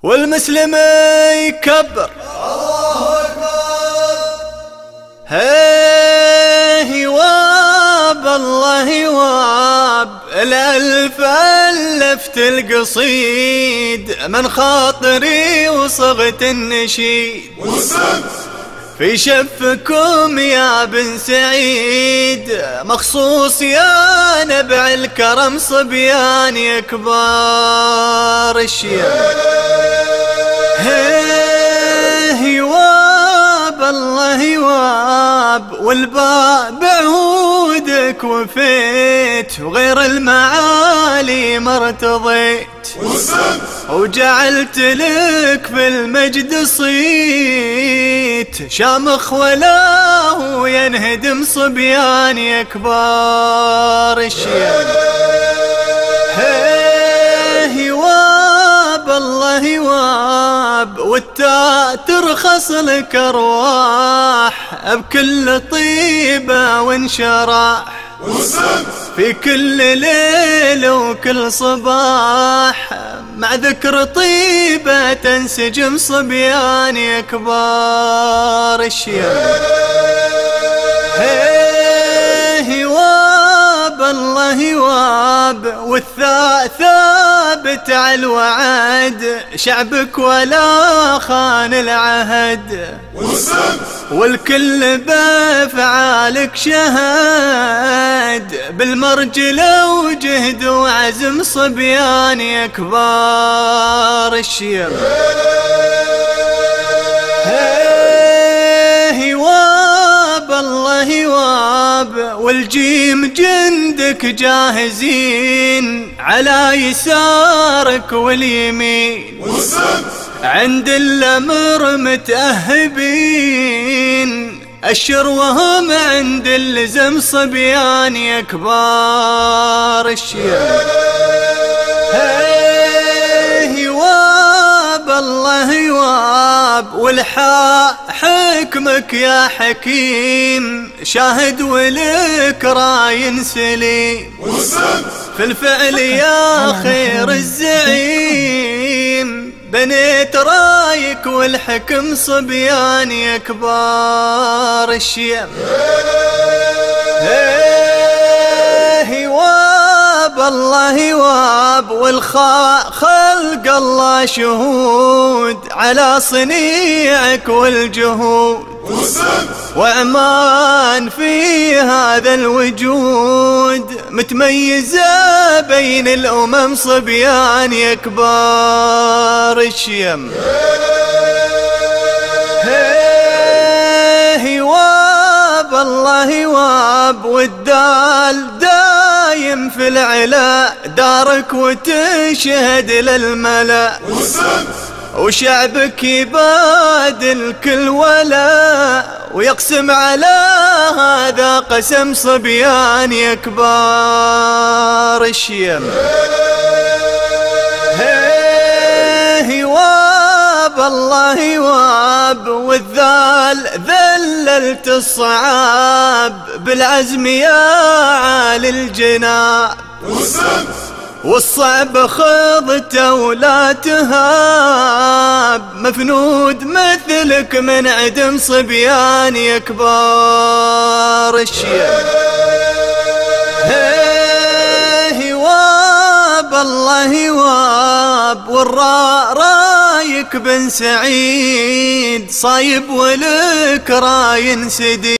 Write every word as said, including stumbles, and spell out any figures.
والمسلم يكبر الله أكبر. هيه واب الله واب الألف ألفت القصيد من خاطري وصغت النشيد في شفكم يا بن سعيد مخصوص يا نبع الكرم صبيان يا كبار الشياب. هيه واب الله واب والباء بعودك وفيت وغير المعالي ما ارتضيت وجعلت لك في المجد صيت شامخ ولا ينهدم صبيان يا كبار الشياب. هيه واب الله واب والتاء ترخص لك ارواح بكل طيبه وانشراح في كل ليل وكل صباح مع ذكر طيبة تنسجم صبيان يا كبار الشياب. هيه واب الله واب والثاء ثابت على الوعد شعبك ولا خان العهد والكل بافعالك شهد بالمرجله وجهد وعزم صبيان يا كبار الشياب. هيه واب الله واب والجيم جندك جاهزين على يسارك واليمين عند الأمر متأهبين أشر وهم عند اللزم صبيان يا كبار الشياب. هيه واب الله واب والحاء حكمك يا حكيم شاهد ولك راي سليم في الفعل يا خير الزعيم بنيت رايك والحكم صبيان يا كبار الشياب. هيه واب الله واب والخاء خلق الله شهود على صنيعك والجهود وأمان في هذا الوجود متميزة بين الأمم صبيان يا كبار الشيم. هيه واب الله واب والدال دايم في العلا دارك وتشهد للملا وشعبك يبادل كل ولا ويقسم على هذا قسم صبيان يا كبار الشيم. هيه واب الله واب والذال ذللت الصعاب بالعزم يا عالي الجناب والصعب خضته ولا تهاب مفنود مثلك من عدم صبيان يا كبار الشياب. هيه واب الله واب والراء رايك بن سعيد صايب ولك راي سديد